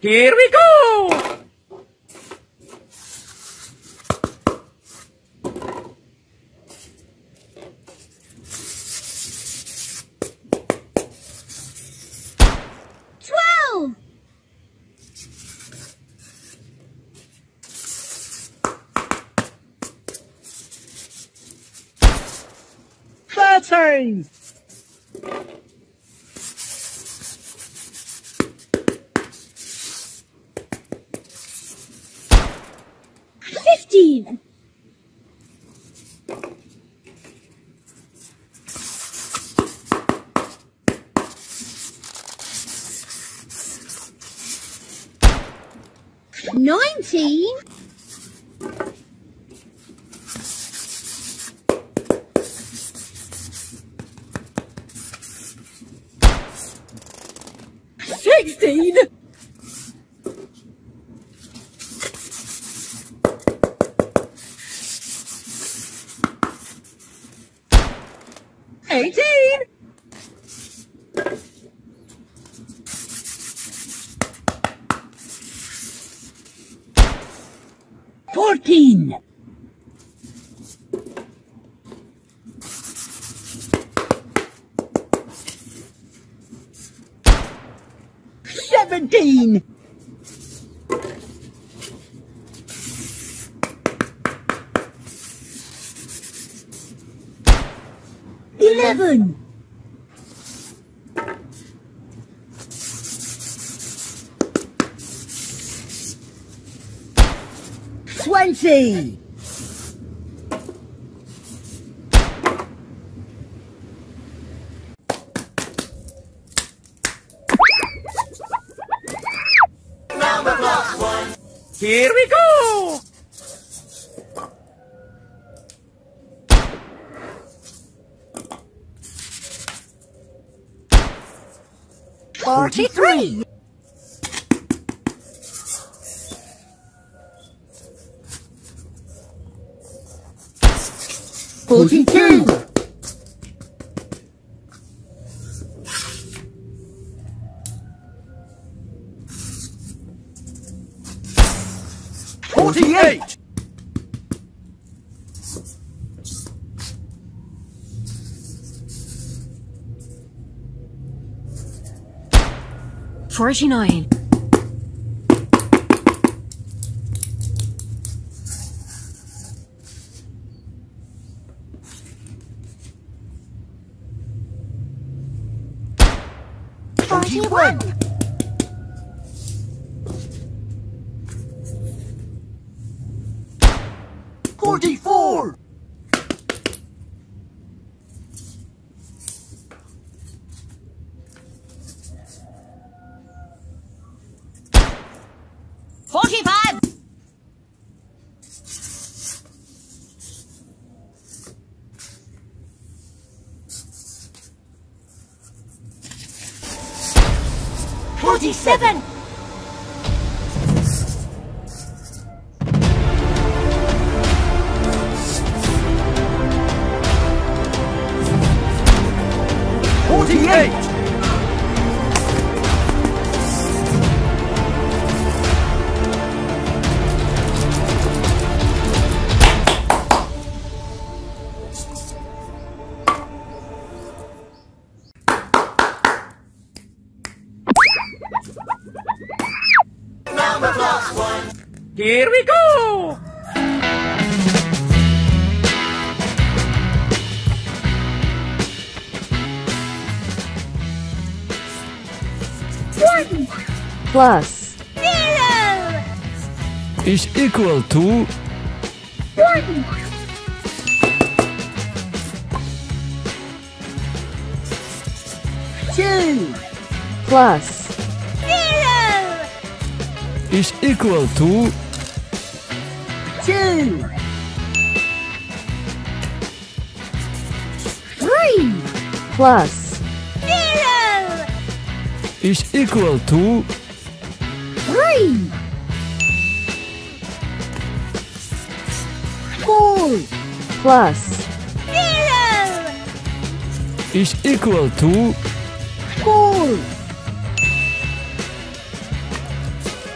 Here we go! Time. 15. 19. 16. 18. 14. 17. 11. 20. 1. Here we go! $43. 42. 48. 49. 41. 44. 45. 47. 48. 1. Here we go! Plus 0 is equal to 1. plus 0 is equal to 2. 3. plus 0 is equal to 3. 4. plus 0 is equal to 4.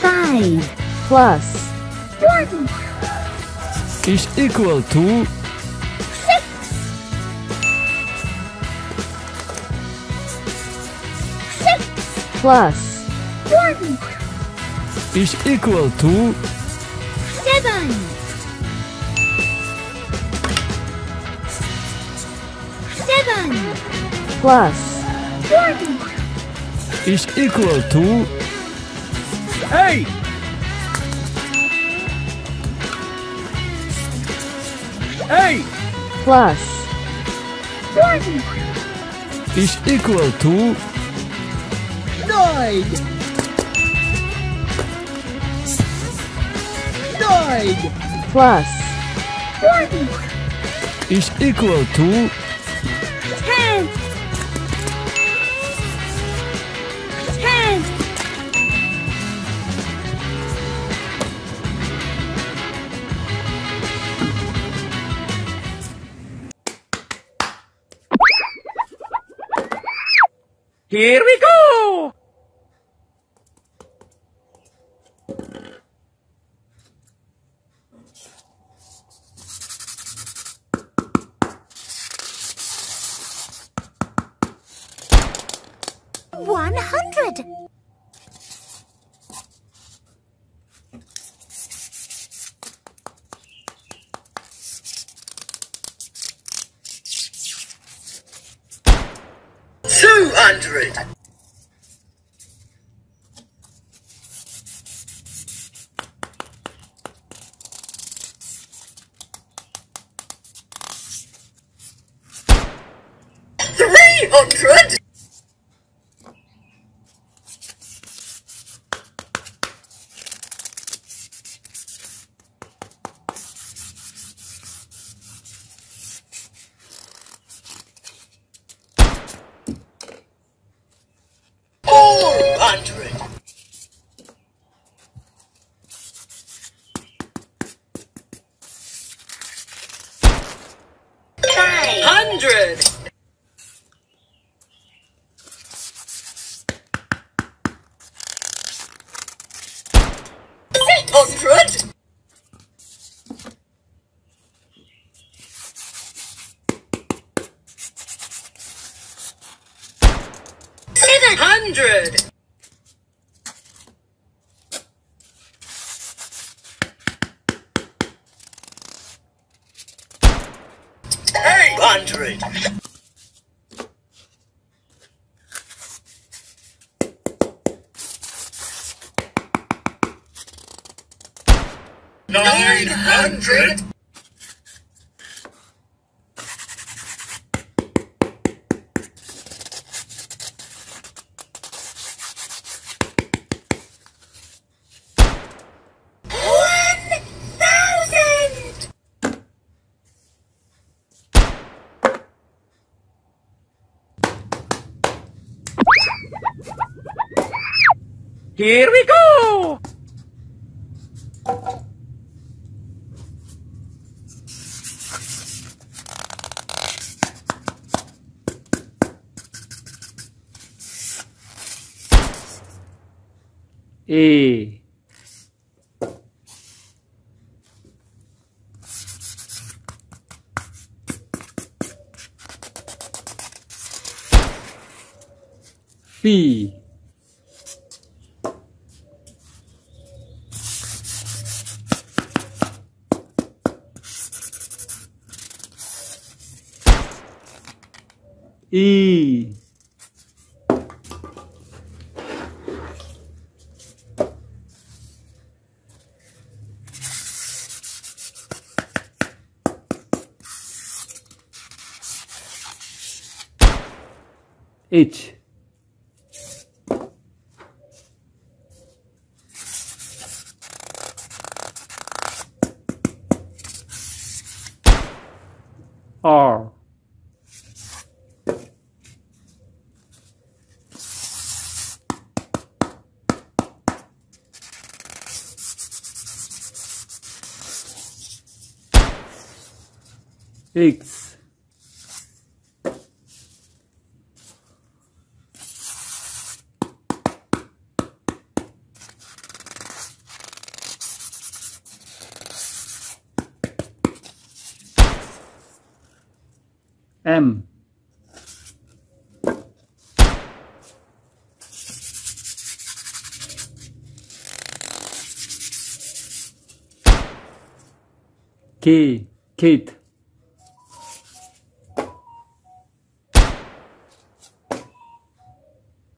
5 plus 1 is equal to 6 6 plus 1 is equal to 7 7 plus 1 is equal to 8 8 plus 1 is equal to 9 9 plus 1 is equal to 10 10 Here we go! One hundred. Two 200. $300. 400. 500. 600. 700. 800. 900. 1,000. Here we go! A B E H R X M. K. Kate.